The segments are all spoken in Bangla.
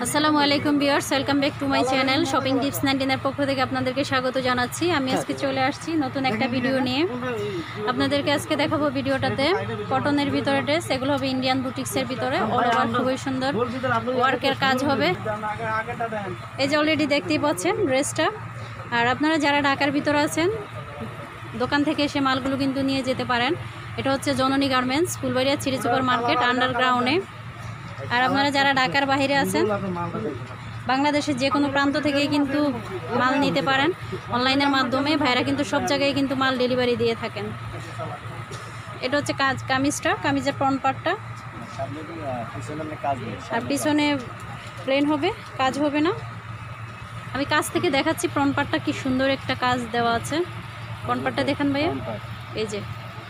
আসসালামু আলাইকুম viewers, welcome back to my channel shopping tips 19 এর পক্ষ থেকে আপনাদেরকে স্বাগত জানাচ্ছি। আমি আজকে চলে আসছি নতুন একটা ভিডিও নিয়ে। আপনাদেরকে আজকে দেখাবো ভিডিওটাতে কটনের ভিতরে ড্রেস, এগুলো হবে ইন্ডিয়ান বুটিক্সের ভিতরে, অল ওভার খুবই সুন্দর ওয়ার্কের কাজ হবে। এই যে অলরেডি দেখতেই পাচ্ছেন ড্রেসটা। আর আপনারা যারা ঢাকার ভিতরে আছেন দোকান থেকে এসে মালগুলো কিন্তু নিয়ে যেতে পারেন। এটা হচ্ছে Janani garments, Fulbaria city super market আন্ডারগ্রাউন্ডে। আর আপনারা যারা ঢাকার বাইরে আছেন বাংলাদেশের যে কোনো প্রান্ত থেকেই কিন্তু মাল নিতে পারেন অনলাইনের মাধ্যমে। ভাইরা কিন্তু সব জায়গায় কিন্তু মাল ডেলিভারি দিয়ে থাকেন। এটা হচ্ছে কামিজের ফ্রন্ট পার্টটা, আর পিছনে প্লেন হবে, কাজ হবে না। আমি কাজ থেকে দেখাচ্ছি ফ্রন্ট পার্টটা, কি সুন্দর একটা কাজ দেওয়া আছে। ফ্রন্ট পার্টটা দেখেন ভাইয়া, এই যে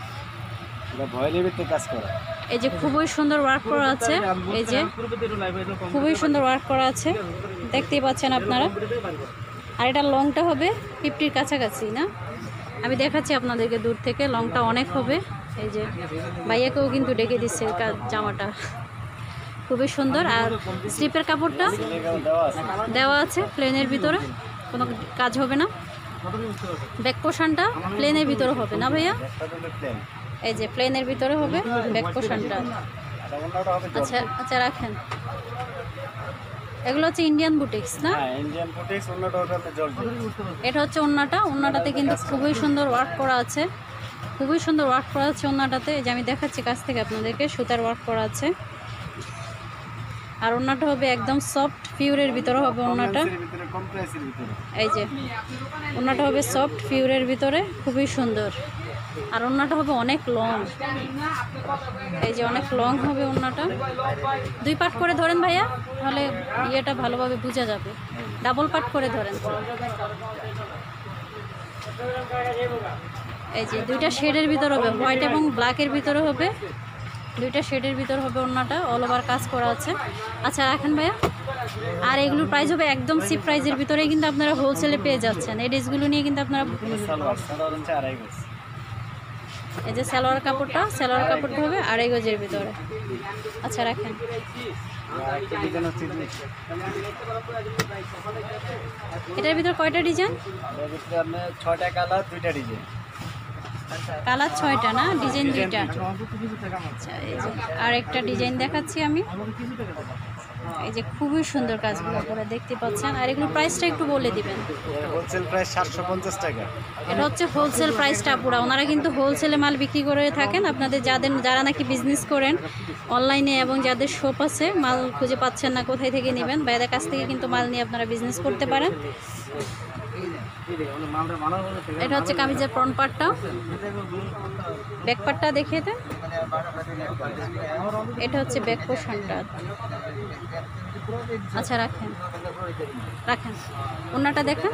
এই যে খুবই সুন্দর ওয়ার্ক করা আছে, এই যে খুবই সুন্দর ওয়ার্ক করা আছে, দেখতেই পাচ্ছেন আপনারা। আর এটা লংটা হবে 50-র কাছাকাছি না, আমি দেখাচ্ছি আপনাদেরকে দূর থেকে। লংটা অনেক হবে, এই যে ভাইয়াকেও কিন্তু ডেকে দিচ্ছে জামাটা, খুবই সুন্দর। আর স্লিপের কাপড়টা দেওয়া আছে প্লেনের ভিতরে, কোনো কাজ হবে না। ব্যাক পোর্শনটা প্লেনের ভিতরে হবে না ভাইয়া, এই যে প্লেনের ভিতরে হবে ব্যাক পোর্শনটা। আচ্ছা আচ্ছা রাখেন। এগুলো হচ্ছে ইন্ডিয়ান বুটিক্স না? এটা হচ্ছে ওন্নাটাতে কিন্তু খুবই সুন্দর ওয়ার্ক করা আছে, খুবই সুন্দর ওয়ার্ক করা আছে ওন্নাটাতে। এই যে আমি দেখাচ্ছি কাছ থেকে আপনাদেরকে, সুতার ওয়ার্ক করা আছে। আর ওন্নাটা হবে একদম সফট পিওরের ভিতরে হবে ওন্নাটা, এই যে ওন্নাটা হবে সফট পিওরের ভিতরে, খুবই সুন্দর। আর ওন্নাটা হবে অনেক লং, এই যে অনেক লং হবে ওন্নাটা। 2 পার্ট করে ধরেন ভাইয়া, তাহলে ইয়েটা ভালোভাবে বোঝা যাবে। ডাবল পার্ট করে ধরেন। এই যে 2টা শেডের ভিতরে হবে, হোয়াইট এবং ব্ল্যাকের ভিতরে হবে, 2টা শেডের ভিতরে হবে ওন্নাটা, অল ওভার কাজ করা আছে। আচ্ছা রাখেন ভাইয়া। আর এগুলোর প্রাইস হবে একদম চিপ প্রাইসের ভিতরেই কিন্তু আপনারা হোলসেলে পেয়ে যাচ্ছেন। এই ড্রেসগুলো নিয়ে কিন্তু আপনারা, এই যে সালোয়ার কাপড়টা হবে 2.5 গজের ভিতরে। আচ্ছা রাখেন। এটার ভিতরে কয়টা ডিজাইন? 6টা কালার, 2টা ডিজাইন। কালার 6টা না, ডিজাইন 2টা। আচ্ছা এই যে আর একটা ডিজাইন দেখাচ্ছি আমি, এই যে খুবই সুন্দর কাজগুলো করে দেখতে পাচ্ছেন। আর এগুলো প্রাইসটা একটু বলে দিবেন। হোলসেল প্রাইস 750 টাকা। এটা হচ্ছে হোলসেল প্রাইসটা পুরো। ওনারা কিন্তু হোলসেলে মাল বিক্রি করে থাকেন। আপনাদের যারা নাকি বিজনেস করেন অনলাইনে এবং যাদের শপ আছে, মাল খুঁজে পাচ্ছেন না কোথায় থেকে নেবেন, বাইরের কাছ থেকে কিন্তু মাল নিয়ে আপনারা বিজনেস করতে পারেন। এটা হচ্ছে কামিজের ফ্রন্ট পার্টটা, ব্যাক পার্টটা দেখিয়ে দেন। এটা হচ্ছে ব্যাক পোর্শনটা। আচ্ছা রাখেন ওন্নাটা দেখেন,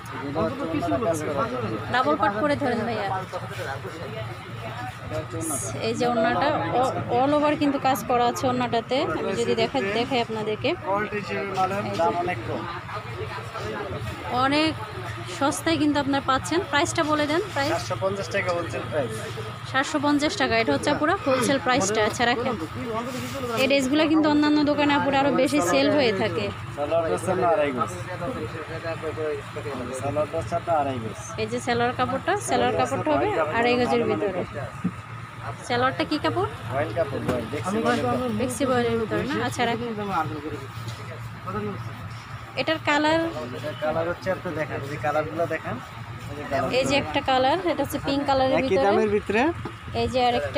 ডাবল পার্ট করে ধরেন ভাইয়া। এই যে ওন্নাটা অল ওভার কিন্তু কাজ করা আছে ওন্নাটাতে। আমি যদি দেখাই আপনাদেরকে, অনেক সস্তায় কিন্তু আপনার পাচ্ছেন। প্রাইসটা বলে দেন। প্রাইস 750 টাকা হোলসেল প্রাইস। 750 টাকা, এটা হচ্ছে পুরো হোলসেল প্রাইসটা। আচ্ছা রাখেন। এই ড্রেসগুলো কিন্তু অন্যান্য দোকানে পুরো আরও বেশি সেল হয়ে থাকে। এই যে সালোয়ার কাপড়টা হবে 2.5 গজের ভিতরে। সালোয়ারটা কি কাপড়? বেক্সি বয়েলের ভিতরে না? আচ্ছা রাখেন। এটার কালার হচ্ছে, আপনি দেখেন এই কালারগুলো দেখেন। এই যে একটা কালার, এটা হচ্ছে পিঙ্ক কালারের ভিতরে। এই যে আরেকটা,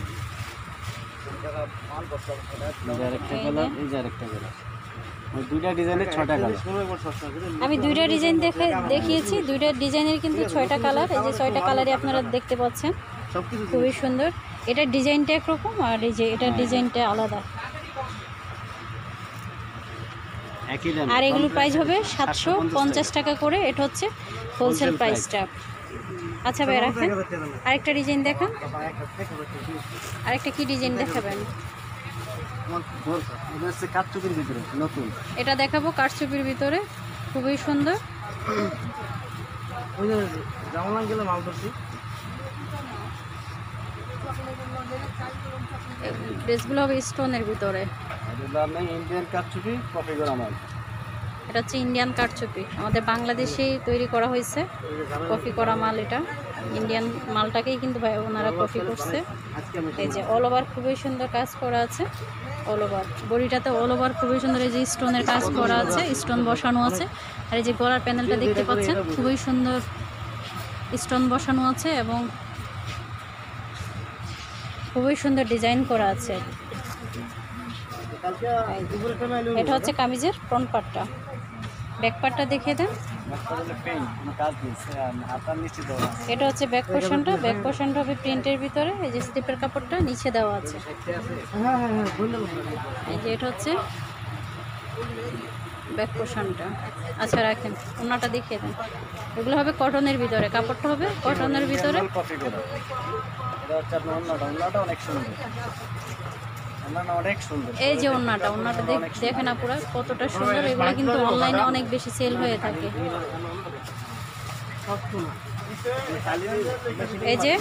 দুইটা ডিজাইনের 6টা কালার। আমি 2টা ডিজাইন দেখিয়েছি, 2টা ডিজাইনের কিন্তু 6টা কালার। এই যে 6টা কালারই আপনারা দেখতে পাচ্ছেন, খুবই সুন্দর। এটার ডিজাইনটা একরকম, আর এই যে এটার ডিজাইনটা আলাদা। আর এগুলোর প্রাইস হবে 750 টাকা করে। এটা হচ্ছে হোলসেল প্রাইসটা। আচ্ছা ভাই রাখেন। আরেকটা ডিজাইন দেখান, আরেকটা কি ডিজাইন দেখাবেন? এটা দেখাবো কারচুপির ভিতরে, খুবই সুন্দর। ড্রেসগুলো হবে স্টোনের ভিতরে। এগুলো আপনার ইন্ডিয়ান কারচুপি কপি করা মাল। এটা হচ্ছে ইন্ডিয়ান কারচুপি, আমাদের বাংলাদেশেই তৈরি করা হয়েছে, কপি করা মাল। এটা ইন্ডিয়ান মালটাকেই কিন্তু ভাই ওনারা কপি করছে। এই যে অল ওভার খুবই সুন্দর কাজ করা আছে, অল ওভার বডিটাতে অল ওভার খুবই সুন্দর। এই যে স্টোনের কাজ করা আছে, স্টোন বসানো আছে। আর এই যে গলার প্যানেলটা দেখতে পাচ্ছেন, খুবই সুন্দর স্টোন বসানো আছে এবং খুবই সুন্দর ডিজাইন করা আছে। এটা হচ্ছে কামিজের ফ্রন্ট পার্টটা। ব্যাক পার্টটা দেখিয়ে দেন। এটা হচ্ছে ব্যাক পোর্শনটা। ব্যাক পোর্শনটা হবে প্রিন্টের ভিতরে। এই যে স্লিপের কাপড়টা নিচে দেওয়া আছে। এই যে এটা হচ্ছে ব্যাক পোর্শনটা। আচ্ছা রাখেন, ওনাটা দেখিয়ে দেন। এগুলো হবে কটনের ভিতরে, কাপড়টা হবে কটনের ভিতরে। এই যে ওন্নাটা দেখেন আপুরা কতটা সুন্দর। এগুলো কিন্তু অনলাইনে অনেক বেশি সেল হয়ে থাকে। এই যে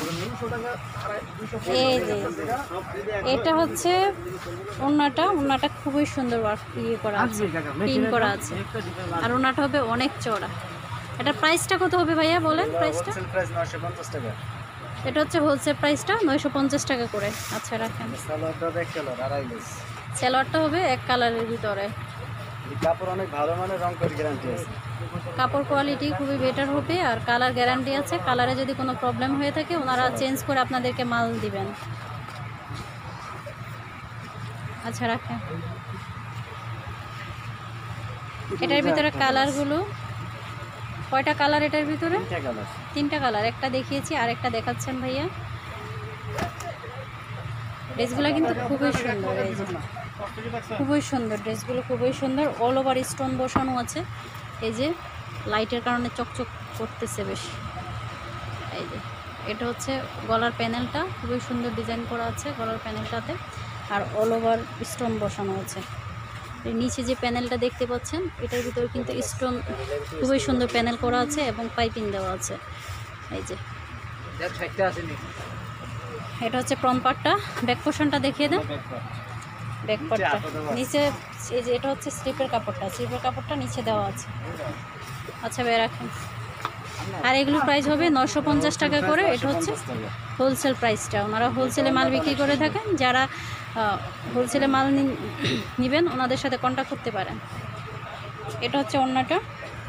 এটা হচ্ছে ওন্নাটা খুবই সুন্দর ইয়ে করা আছে, পিন করা আছে। আর ওন্নাটা হবে অনেক চড়া। এটার প্রাইসটা কত হবে ভাইয়া বলেন? প্রাইসটা এটা হচ্ছে হোলসেল প্রাইসটা 950 টাকা করে। আচ্ছা রাখেন। সালোয়ারটা হবে এক কালারের ভিতরে। কাপড় অনেক ভালো মানের, রং কোড গ্যারান্টি আছে। কাপড় কোয়ালিটি খুবই বেটার হবে আর কালার গ্যারান্টি আছে। কালারে যদি কোনো প্রবলেম হয়ে থাকে ওনারা চেঞ্জ করে আপনাদেরকে মাল দিবেন। আচ্ছা রাখেন। এটার ভিতরে কালারগুলো কয়টা কালার? এটার ভিতরে তিনটা কালার। একটা দেখিয়েছি আর একটা দেখাচ্ছেন ভাইয়া। ড্রেসগুলো কিন্তু খুবই সুন্দর। এই যে খুবই সুন্দর ড্রেসগুলো, খুবই সুন্দর। অল ওভার স্টোন বসানো আছে। এই যে লাইটের কারণে চকচক করতেছে বেশি। এই যে এটা হচ্ছে গলার প্যানেলটা, খুবই সুন্দর ডিজাইন করা আছে গলার প্যানেলটাতে। আর অল ওভার স্টোন বসানো আছে। নিচে যে প্যানেলটা দেখতে পাচ্ছেন এটার ভিতরে কিন্তু স্টোন খুবই সুন্দর প্যানেল করা আছে এবং পাইপিং দেওয়া আছে। এই যে এটা হচ্ছে ফ্রন্ট পার্টটা। ব্যাক পোর্শনটা দেখিয়ে দেন। ব্যাক পার্টটা নিচে এই যে এটা হচ্ছে স্লিপের কাপড়টা নিচে দেওয়া আছে। আচ্ছা ভাই রাখেন। আর এগুলোর প্রাইস হবে 950 টাকা করে। এটা হচ্ছে হোলসেল প্রাইসটা। ওনারা হোলসেলে মাল বিক্রি করে থাকেন। যারা হোলসেলে মাল নেবেন ওনাদের সাথে কন্ট্যাক্ট করতে পারেন। এটা হচ্ছে ওন্নাটা।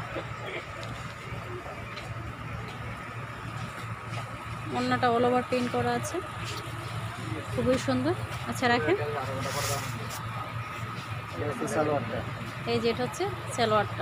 ওন্নাটা অল ওভার প্রিন্ট করা আছে, খুবই সুন্দর। আচ্ছা রাখেন। এই যে এটা হচ্ছে সালোয়ারটা।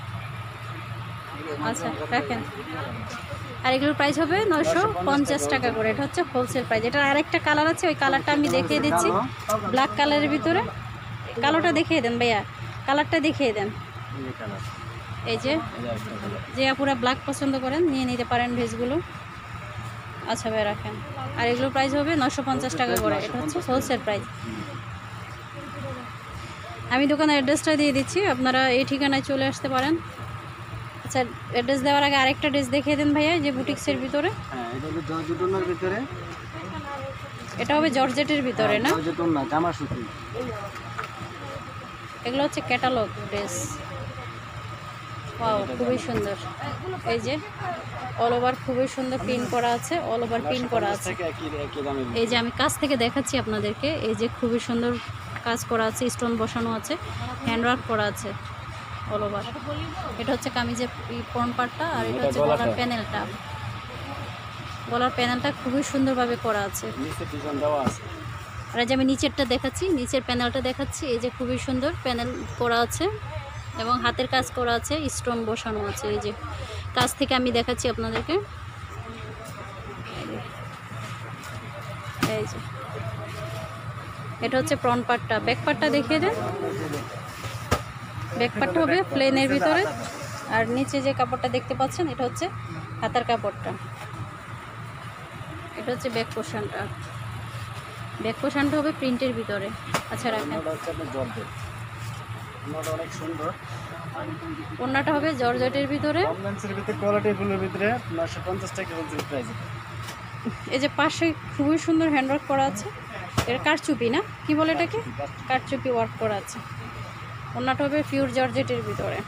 আচ্ছা রাখেন। আর এগুলোর প্রাইস হবে 950 টাকা করে। এটা হচ্ছে হোলসেল প্রাইস। এটার আরেকটা কালার আছে, ওই কালারটা আমি দেখিয়ে দিচ্ছি। ব্ল্যাক কালারের ভিতরে। কালোটা দেখিয়ে দেন ভাইয়া, কালারটা দেখিয়ে দেন। এই যে আপুরা ব্ল্যাক পছন্দ করেন নিয়ে নিতে পারেন ড্রেসগুলো। আচ্ছা ভাই রাখেন। আর এগুলোর প্রাইস হবে 950 টাকা করে। এটা হচ্ছে হোলসেল প্রাইস। আমি দোকানের অ্যাড্রেসটা দিয়ে দিচ্ছি, আপনারা এই ঠিকানায় চলে আসতে পারেন। আচ্ছা অ্যাড্রেস দেওয়ার আগে আরেকটা ড্রেস দেখিয়ে দেন ভাইয়া, যে বুটিক্সের ভিতরে। এটা হবে জর্জেটের ভিতরে না? এগুলো হচ্ছে ক্যাটালগ ড্রেস। ওয়াও খুবই সুন্দর। এই যে অল ওভার খুবই সুন্দর পিন করা আছে, অল ওভার পিন করা আছে। এই যে আমি কাছ থেকে দেখাচ্ছি আপনাদেরকে। এই যে খুবই সুন্দর কাজ করা আছে, স্টোন বসানো আছে, হ্যান্ডওয়ার্ক করা আছে অল ওভার। এটা হচ্ছে কামিজের ফ্রন্ট পার্টটা। আর এটা হচ্ছে গলার প্যানেলটা। গলার প্যানেলটা খুবই সুন্দরভাবে করা আছে। আর যে আমি নিচেরটা দেখাচ্ছি, নিচের প্যানেলটা দেখাচ্ছি। এই যে খুবই সুন্দর প্যানেল করা আছে এবং হাতের কাজ করা আছে, স্টোন বসানো আছে। এই যে কাছ থেকে আমি দেখাচ্ছি আপনাদেরকে। এই যে এটা হচ্ছে ফ্রন্ট পার্টটা। ব্যাক পার্টটা দেখিয়ে দেন। ব্যাক পার্টটা হবে প্লেনের ভিতরে। আর নিচে যে কাপড়টা দেখতে পাচ্ছেন এটা হচ্ছে হাতার কাপড়টা। এটা হচ্ছে ব্যাক পোর্শনটা। ব্যাক পোর্শনটা হবে প্রিন্টের ভিতরে। আচ্ছা রাখেন। অনেক সুন্দর। ওন্নাটা হবে জর্জেটের ভিতরে। কোয়ালিটিগুলোর ভিতরে 950 টাকা হোলসেল প্রাইস। এই যে পাশে খুবই সুন্দর হ্যান্ডওয়ার্ক করা আছে। এটা কারচুপি না, কি বলে এটাকে? কারচুপি ওয়ার্ক করা আছে। ওড়নাটা হবে পিওর জর্জেটের ভিতরে,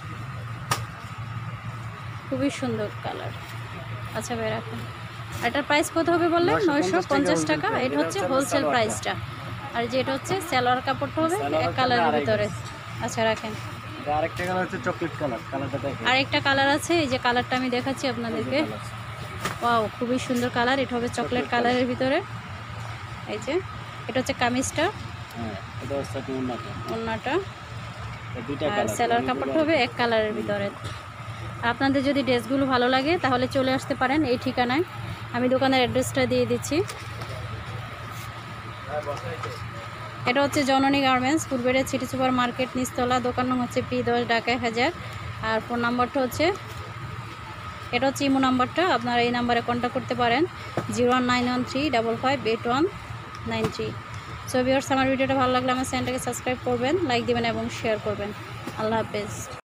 খুবই সুন্দর কালার। আচ্ছা ভাই রাখুন। এটার প্রাইস কত হবে বললেন? 950 টাকা। এটা হচ্ছে হোলসেল প্রাইসটা। আর যেটা হচ্ছে সালোয়ার কাপড়টা হবে এক কালারের ভিতরে। আচ্ছা রাখেন। আরেকটা কালার হচ্ছে চকলেট কালার, কালারটা দেখেন। আরেকটা কালার আছে, এই যে কালারটা আমি দেখাচ্ছি আপনাদেরকে। ওয়াও, খুবই সুন্দর কালার। এটা হবে চকলেট কালারের ভিতরে। এই যে এটা হচ্ছে কামিজটা, হ্যাঁ এটা হচ্ছে ওড়নাটা, দুইটা আর কালার। সালোয়ার কাপড়টা হবে এক কালারের ভিতরে। আপনাদের যদি ড্রেসগুলো ভালো লাগে তাহলে চলে আসতে পারেন এই ঠিকানায়। আমি দোকানের অ্যাড্রেসটা দিয়ে দিচ্ছি। এটা হচ্ছে Janani garments, Fulbaria city super market নিচতলা, দোকান নাম হচ্ছে P10 ঢাকা 1000। আর ফোন নাম্বারটা হচ্ছে, এটা হচ্ছে ইমো নাম্বারটা, আপনারা এই নাম্বারে কন্ট্যাক্ট করতে পারেন 01913558193। সো ভিউয়ার্স, আমার ভিডিওটা ভালো লাগলে আমার চ্যানেলটাকে সাবস্ক্রাইব করবেন, লাইক দিবেন এবং শেয়ার করবেন। আল্লাহ হাফেজ।